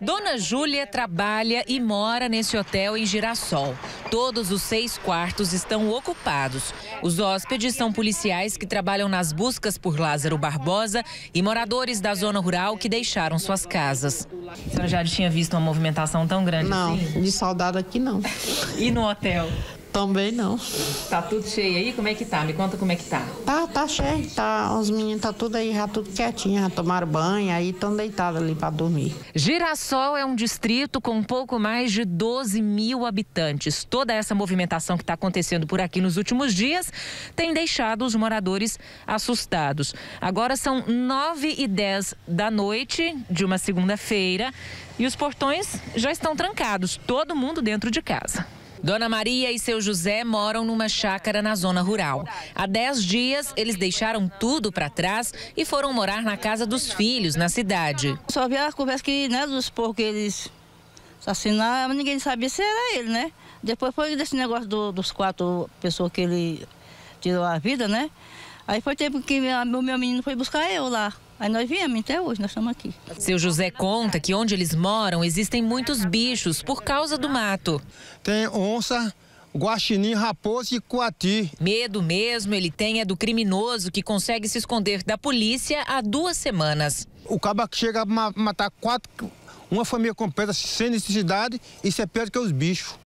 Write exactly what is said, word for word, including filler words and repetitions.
Dona Júlia trabalha e mora nesse hotel em Girassol. Todos os seis quartos estão ocupados. Os hóspedes são policiais que trabalham nas buscas por Lázaro Barbosa e moradores da zona rural que deixaram suas casas. A senhora já tinha visto uma movimentação tão grande não, assim? Não, de soldado aqui não. E no hotel? Também não. Tá tudo cheio aí? Como é que tá? Me conta como é que tá. Tá, tá cheio. Tá, os meninos tá tudo aí, já tudo quietinho, já tomaram banho, aí estão deitados ali para dormir. Girassol é um distrito com pouco mais de doze mil habitantes. Toda essa movimentação que está acontecendo por aqui nos últimos dias tem deixado os moradores assustados. Agora são nove e dez da noite de uma segunda-feira e os portões já estão trancados, todo mundo dentro de casa. Dona Maria e seu José moram numa chácara na zona rural. Há dez dias, eles deixaram tudo para trás e foram morar na casa dos filhos, na cidade. Só vi a conversa que, né, dos porcos que eles assassinaram, mas ninguém sabia se era ele, né? Depois foi desse negócio do, dos quatro pessoas que ele tirou a vida, né? Aí foi tempo que o meu menino foi buscar eu lá. Aí nós viemos, até hoje nós estamos aqui. Seu José conta que onde eles moram existem muitos bichos por causa do mato. Tem onça, guaxinim, raposa e coati. Medo mesmo ele tem é do criminoso que consegue se esconder da polícia há duas semanas. O cabo chega a matar quatro, uma família completa sem necessidade, isso é pior do que os bichos.